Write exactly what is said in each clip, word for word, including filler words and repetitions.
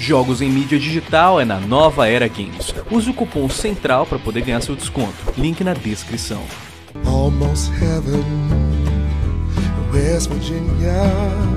Jogos em mídia digital é na Nova Era Games. Use o cupom CENTRAL para poder ganhar seu desconto. Link na descrição. Almost heaven, West Virginia.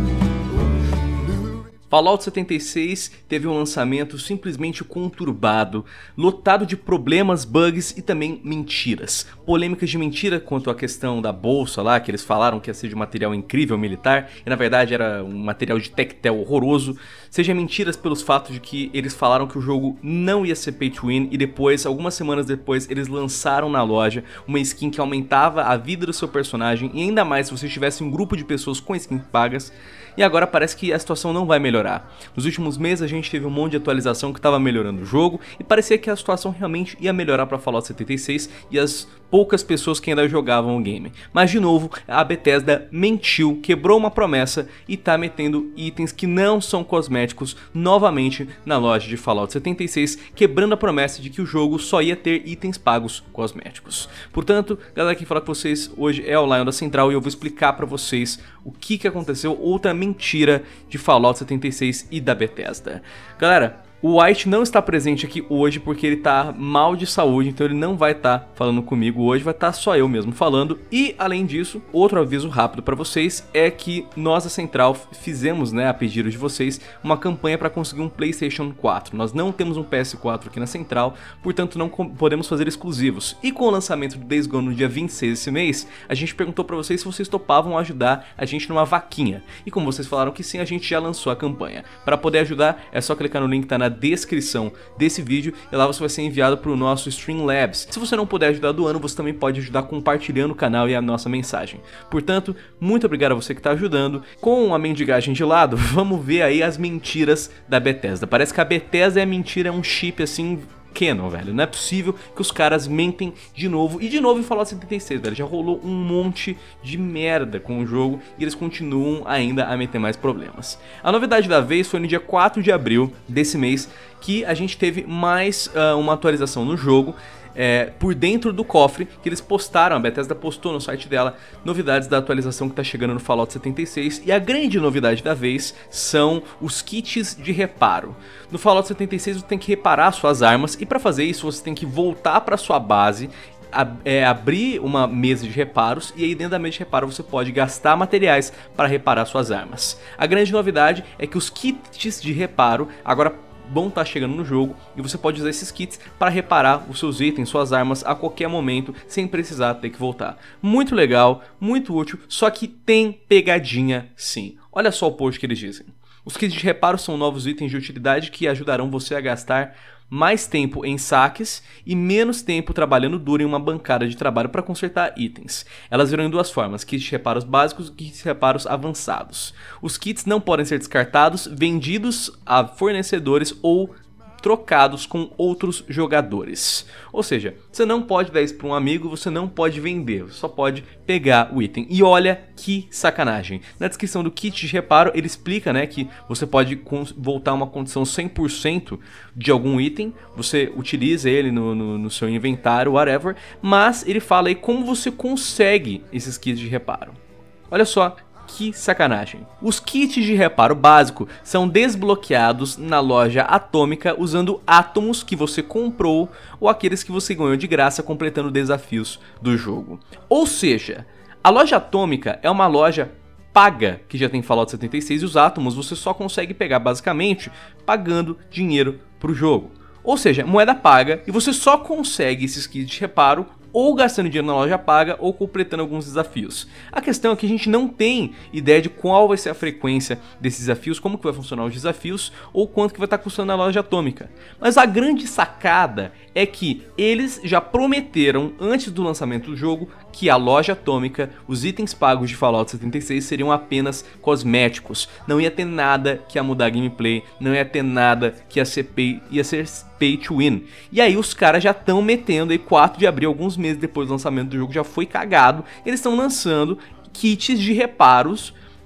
Fallout setenta e seis teve um lançamento simplesmente conturbado, lotado de problemas, bugs e também mentiras. Polêmicas de mentira quanto à questão da bolsa lá, que eles falaram que ia ser de material incrível militar, e na verdade era um material de tectel horroroso. Seja mentiras pelos fatos de que eles falaram que o jogo não ia ser pay to win e depois, algumas semanas depois, eles lançaram na loja uma skin que aumentava a vida do seu personagem e ainda mais se você tivesse um grupo de pessoas com skins pagas. E agora parece que a situação não vai melhorar. Nos últimos meses a gente teve um monte de atualização que estava melhorando o jogo e parecia que a situação realmente ia melhorar para Fallout setenta e seis e as poucas pessoas que ainda jogavam o game. Mas de novo, a Bethesda mentiu, quebrou uma promessa e tá metendo itens que não são cosméticos novamente na loja de Fallout setenta e seis, quebrando a promessa de que o jogo só ia ter itens pagos cosméticos. Portanto, galera, quem fala com vocês hoje é o Lion da Central e eu vou explicar para vocês o que que aconteceu, outra mentira de Fallout setenta e seis e da Bethesda. Galera, o White não está presente aqui hoje porque ele está mal de saúde, então ele não vai estar tá falando comigo hoje, vai estar tá só eu mesmo falando. E além disso, outro aviso rápido para vocês é que nós da Central fizemos, né, a pedido de vocês, uma campanha para conseguir um PlayStation quatro. Nós não temos um P S quatro aqui na Central, portanto não podemos fazer exclusivos. E com o lançamento do Days Gone no dia vinte e seis desse mês, a gente perguntou para vocês se vocês topavam ajudar a gente numa vaquinha. E como vocês falaram que sim, a gente já lançou a campanha. Para poder ajudar, é só clicar no link que tá na descrição desse vídeo e lá você vai ser enviado para o nosso Streamlabs. Se você não puder ajudar do ano, você também pode ajudar compartilhando o canal e a nossa mensagem. Portanto, muito obrigado a você que está ajudando. Com a mendigagem de lado, vamos ver aí as mentiras da Bethesda. Parece que a Bethesda é mentira, é um chip assim canon, velho. Não é possível que os caras mentem de novo. E de novo em Fallout setenta e seis, velho. Já rolou um monte de merda com o jogo e eles continuam ainda a meter mais problemas. A novidade da vez foi no dia quatro de abril desse mês que a gente teve mais uh, uma atualização no jogo. É, por dentro do cofre que eles postaram, a Bethesda postou no site dela novidades da atualização que está chegando no Fallout setenta e seis, e a grande novidade da vez são os kits de reparo. No Fallout setenta e seis você tem que reparar suas armas e para fazer isso você tem que voltar para sua base, ab é, abrir uma mesa de reparos e aí dentro da mesa de reparo você pode gastar materiais para reparar suas armas. A grande novidade é que os kits de reparo agora vão estar chegando no jogo e você pode usar esses kits para reparar os seus itens, suas armas a qualquer momento sem precisar ter que voltar. Muito legal, muito útil, só que tem pegadinha sim. Olha só o post que eles dizem. Os kits de reparo são novos itens de utilidade que ajudarão você a gastar mais tempo em saques e menos tempo trabalhando duro em uma bancada de trabalho para consertar itens. Elas virão em duas formas, kits de reparos básicos e kits de reparos avançados. Os kits não podem ser descartados, vendidos a fornecedores ou trocados com outros jogadores. Ou seja, você não pode dar isso para um amigo, você não pode vender, você só pode pegar o item. E olha que sacanagem. Na descrição do kit de reparo ele explica, né, que você pode voltar a uma condição cem por cento de algum item, você utiliza ele no, no, no seu inventário, whatever, mas ele fala aí como você consegue esses kits de reparo. Olha só que sacanagem. Os kits de reparo básico são desbloqueados na loja Atômica usando átomos que você comprou ou aqueles que você ganhou de graça completando desafios do jogo. Ou seja, a loja Atômica é uma loja paga que já tem Fallout setenta e seis e os átomos você só consegue pegar basicamente pagando dinheiro pro jogo. Ou seja, moeda paga e você só consegue esses kits de reparo ou gastando dinheiro na loja paga ou completando alguns desafios. A questão é que a gente não tem ideia de qual vai ser a frequência desses desafios, como que vai funcionar os desafios ou quanto que vai estar custando na loja Atômica. Mas a grande sacada é que eles já prometeram antes do lançamento do jogo que a loja Atômica, os itens pagos de Fallout setenta e seis seriam apenas cosméticos. Não ia ter nada que ia mudar a gameplay, não ia ter nada que ia ser pay, ia ser pay to win. E aí os caras já estão metendo aí quatro de abril, alguns meses depois do lançamento do jogo, já foi cagado. Eles estão lançando kits de reparos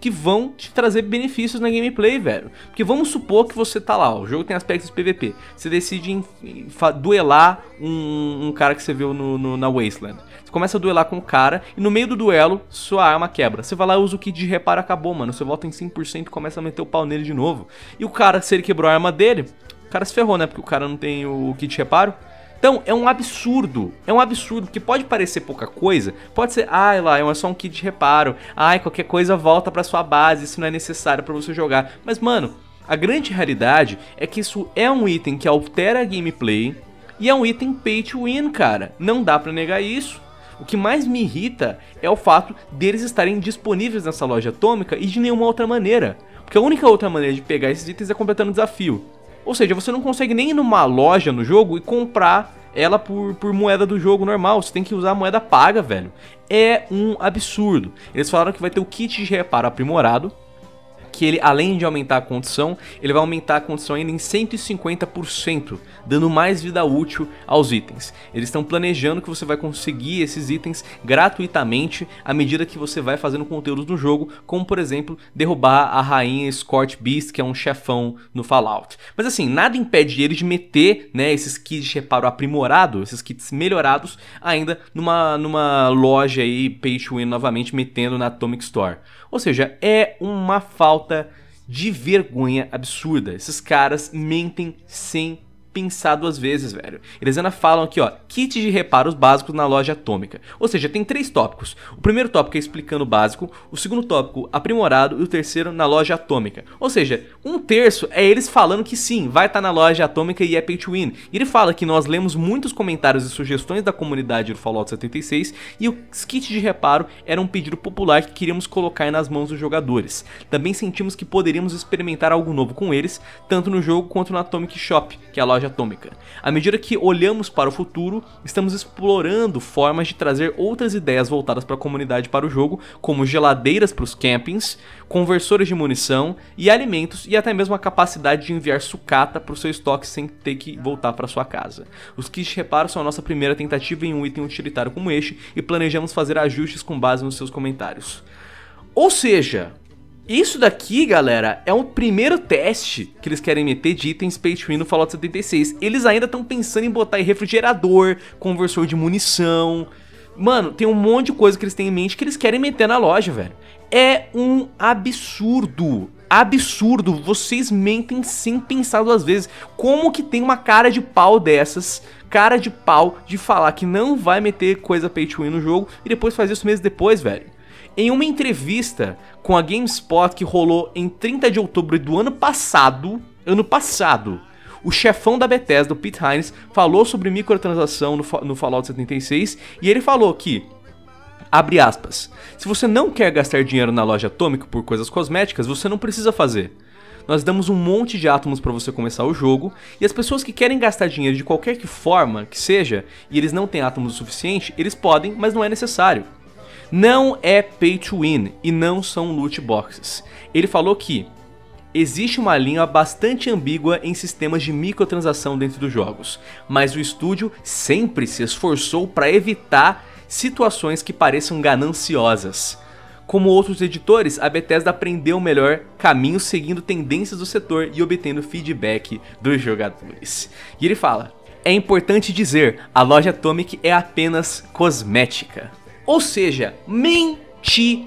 que vão te trazer benefícios na gameplay, velho. Porque vamos supor que você tá lá, ó, o jogo tem aspectos de P V P. Você decide em, em, duelar um, um cara que você viu no, no, na Wasteland. Você começa a duelar com o cara e no meio do duelo, sua arma quebra. Você vai lá e usa o kit de reparo, acabou, mano. Você volta em cem por cento e começa a meter o pau nele de novo. E o cara, se ele quebrou a arma dele, o cara se ferrou, né? Porque o cara não tem o kit de reparo. Então, é um absurdo, é um absurdo, porque pode parecer pouca coisa, pode ser, ai lá, é só um kit de reparo, ai, qualquer coisa volta pra sua base, isso não é necessário pra você jogar. Mas, mano, a grande realidade é que isso é um item que altera a gameplay e é um item pay to win, cara, não dá pra negar isso. O que mais me irrita é o fato deles estarem disponíveis nessa loja atômica e de nenhuma outra maneira, porque a única outra maneira de pegar esses itens é completando o desafio. Ou seja, você não consegue nem ir numa loja no jogo e comprar ela por, por moeda do jogo normal. Você tem que usar a moeda paga, velho. É um absurdo. Eles falaram que vai ter o kit de reparo aprimorado, que ele, além de aumentar a condição, ele vai aumentar a condição ainda em cento e cinquenta por cento, dando mais vida útil aos itens. Eles estão planejando que você vai conseguir esses itens gratuitamente à medida que você vai fazendo conteúdos no jogo, como por exemplo, derrubar a rainha Scorch Beast, que é um chefão no Fallout. Mas assim, nada impede eles de meter, né, esses kits de reparo aprimorado, esses kits melhorados, ainda numa, numa loja aí, pay to win novamente, metendo na Atomic Store. Ou seja, é uma falta de vergonha absurda. Esses caras mentem sem pensar duas vezes, velho. Eles ainda falam aqui, ó, kit de reparos básicos na loja atômica. Ou seja, tem três tópicos. O primeiro tópico é explicando o básico, o segundo tópico aprimorado e o terceiro na loja atômica. Ou seja, um terço é eles falando que sim, vai estar na loja atômica e é pay to win. E ele fala que nós lemos muitos comentários e sugestões da comunidade do Fallout setenta e seis e os kits de reparo era um pedido popular que queríamos colocar nas mãos dos jogadores. Também sentimos que poderíamos experimentar algo novo com eles, tanto no jogo quanto na Atomic Shop, que é a loja atômica. À medida que olhamos para o futuro, estamos explorando formas de trazer outras ideias voltadas para a comunidade para o jogo, como geladeiras para os campings, conversores de munição e alimentos, e até mesmo a capacidade de enviar sucata para o seu estoque sem ter que voltar para sua casa. Os kits de reparo são a nossa primeira tentativa em um item utilitário como este e planejamos fazer ajustes com base nos seus comentários. Ou seja, isso daqui, galera, é um primeiro teste que eles querem meter de itens pay to win no Fallout setenta e seis. Eles ainda estão pensando em botar aí refrigerador, conversor de munição. Mano, tem um monte de coisa que eles têm em mente que eles querem meter na loja, velho. É um absurdo. Absurdo. Vocês mentem sem pensar duas vezes. Como que tem uma cara de pau dessas, cara de pau de falar que não vai meter coisa pay to win no jogo e depois faz isso meses depois, velho? Em uma entrevista com a GameSpot que rolou em trinta de outubro do ano passado, ano passado, o chefão da Bethesda, o Pete Hines, falou sobre microtransação no, no Fallout setenta e seis e ele falou que, abre aspas, se você não quer gastar dinheiro na loja atômica por coisas cosméticas, você não precisa fazer. Nós damos um monte de átomos para você começar o jogo, e as pessoas que querem gastar dinheiro de qualquer que forma que seja, e eles não têm átomos o suficiente, eles podem, mas não é necessário. Não é pay to win e não são loot boxes. Ele falou que existe uma linha bastante ambígua em sistemas de microtransação dentro dos jogos, mas o estúdio sempre se esforçou para evitar situações que pareçam gananciosas. Como outros editores, a Bethesda aprendeu o melhor caminho seguindo tendências do setor e obtendo feedback dos jogadores. E ele fala, é importante dizer, a loja Atomic é apenas cosmética. Ou seja, mentira.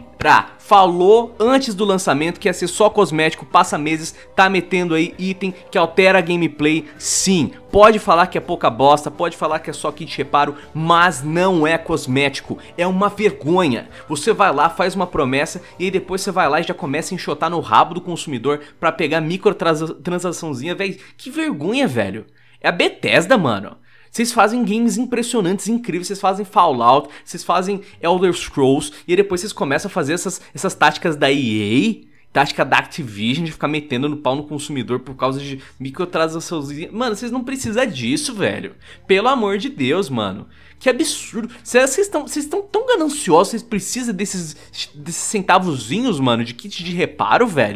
Falou antes do lançamento que ia ser só cosmético, passa meses, tá metendo aí item que altera a gameplay. Sim, pode falar que é pouca bosta, pode falar que é só kit de reparo, mas não é cosmético. É uma vergonha. Você vai lá, faz uma promessa e aí depois você vai lá e já começa a enxotar no rabo do consumidor pra pegar microtransaçãozinha, velho. Que vergonha, velho. É a Bethesda, mano. Vocês fazem games impressionantes, incríveis, vocês fazem Fallout, vocês fazem Elder Scrolls, e aí depois vocês começam a fazer essas, essas táticas da E A, tática da Activision, de ficar metendo no pau no consumidor por causa de microtransações. Mano, vocês não precisam disso, velho. Pelo amor de Deus, mano. Que absurdo. Vocês estão vocês estão tão gananciosos, vocês precisam desses, desses centavozinhos, mano, de kit de reparo, velho.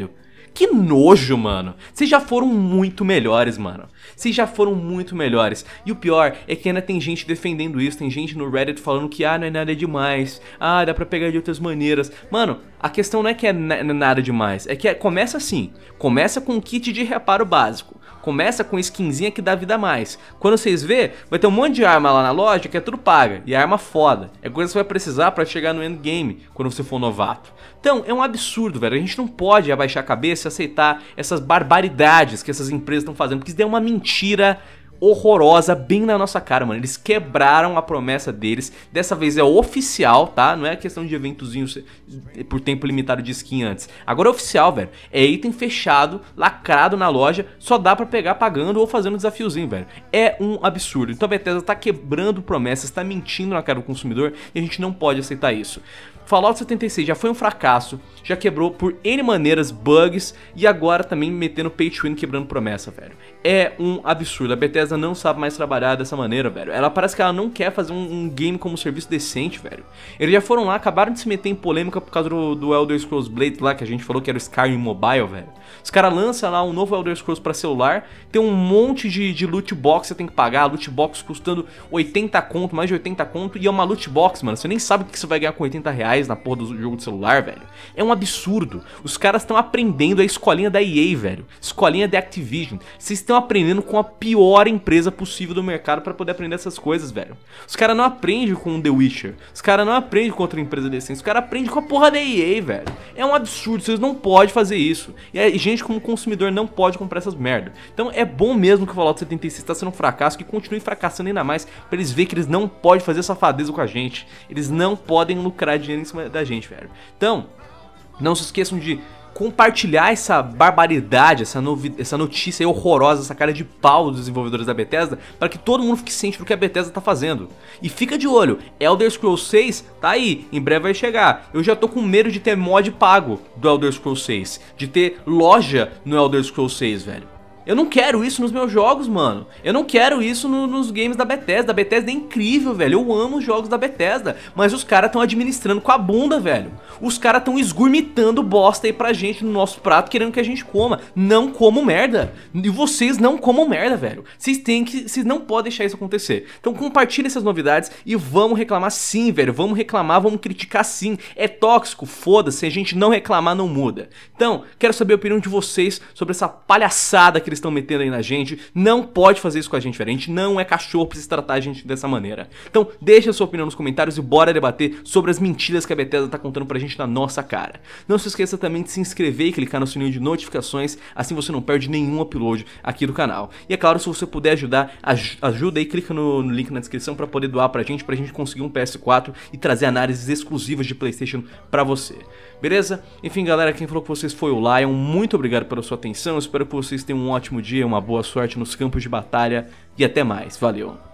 Que nojo, mano. Vocês já foram muito melhores, mano. Vocês já foram muito melhores. E o pior é que ainda tem gente defendendo isso. Tem gente no Reddit falando que, ah, não é nada demais. Ah, dá pra pegar de outras maneiras. Mano, a questão não é que é nada demais. É que é, começa assim. Começa com um kit de reparo básico. Começa com skinzinha que dá vida a mais. Quando vocês vê, vai ter um monte de arma lá na loja que é tudo paga. E é arma foda. É coisa que você vai precisar pra chegar no endgame quando você for novato. Então, é um absurdo, velho. A gente não pode abaixar a cabeça e aceitar essas barbaridades que essas empresas estão fazendo. Porque isso é uma mentira horrorosa bem na nossa cara, mano. Eles quebraram a promessa deles. Dessa vez é oficial, tá? Não é questão de eventozinho por tempo limitado de skin antes. Agora é oficial, velho. É item fechado, lacrado na loja. Só dá pra pegar pagando ou fazendo desafiozinho, velho. É um absurdo. Então a Bethesda tá quebrando promessas, tá mentindo na cara do consumidor e a gente não pode aceitar isso. Fallout setenta e seis já foi um fracasso, já quebrou por N maneiras bugs e agora também metendo pay to win, quebrando promessa, velho. É um absurdo, a Bethesda não sabe mais trabalhar dessa maneira, velho. Ela parece que ela não quer fazer um, um game como serviço decente, velho. Eles já foram lá, acabaram de se meter em polêmica por causa do, do Elder Scrolls Blades lá, que a gente falou que era o Skyrim Mobile, velho. Os caras lançam lá um novo Elder Scrolls pra celular, tem um monte de, de loot box que você tem que pagar, loot box custando oitenta conto, mais de oitenta conto, e é uma loot box, mano. Você nem sabe o que você vai ganhar com oitenta reais na porra do jogo de celular, velho. É um absurdo. Os caras estão aprendendo a escolinha da E A, velho. Escolinha da Activision. Vocês estão aprendendo com a pior empresa possível do mercado pra poder aprender essas coisas, velho. Os caras não aprendem com The Witcher. Os caras não aprendem com outra empresa decente. Os caras aprendem com a porra da E A, velho. É um absurdo. Vocês não podem fazer isso. E a gente, como consumidor, não pode comprar essas merda. Então é bom mesmo que o Fallout setenta e seis tá sendo um fracasso, que continue fracassando ainda mais, pra eles verem que eles não podem fazer safadeza com a gente. Eles não podem lucrar dinheiro em cima da gente, velho. Então, não se esqueçam de compartilhar essa barbaridade, essa, essa notícia aí horrorosa, essa cara de pau dos desenvolvedores da Bethesda, para que todo mundo fique ciente do que a Bethesda tá fazendo. E fica de olho, Elder Scrolls seis tá aí, em breve vai chegar. Eu já tô com medo de ter mod pago do Elder Scrolls seis, de ter loja no Elder Scrolls seis, velho. Eu não quero isso nos meus jogos, mano. Eu não quero isso no, nos games da Bethesda. A Bethesda é incrível, velho. Eu amo os jogos da Bethesda. Mas os caras estão administrando com a bunda, velho. Os caras estão esgurmitando bosta aí pra gente no nosso prato, querendo que a gente coma. Não como merda. E vocês não comam merda, velho. Vocês têm que... Vocês não podem deixar isso acontecer. Então compartilhe essas novidades e vamos reclamar sim, velho. Vamos reclamar, vamos criticar sim. É tóxico, foda-se. Se a gente não reclamar, não muda. Então, quero saber a opinião de vocês sobre essa palhaçada que eles estão metendo aí na gente. Não pode fazer isso com a gente, velho. A gente não é cachorro pra se tratar a gente dessa maneira. Então deixa a sua opinião nos comentários e bora debater sobre as mentiras que a Bethesda tá contando pra gente na nossa cara. Não se esqueça também de se inscrever e clicar no sininho de notificações, assim você não perde nenhum upload aqui do canal. E é claro, se você puder ajudar, aj ajuda aí, clica no, no link na descrição pra poder doar pra gente, pra gente conseguir um P S quatro e trazer análises exclusivas de PlayStation pra você. Beleza? Enfim, galera, quem falou com vocês foi o Lion. Muito obrigado pela sua atenção. Espero que vocês tenham um ótimo dia, uma boa sorte nos campos de batalha e até mais. Valeu!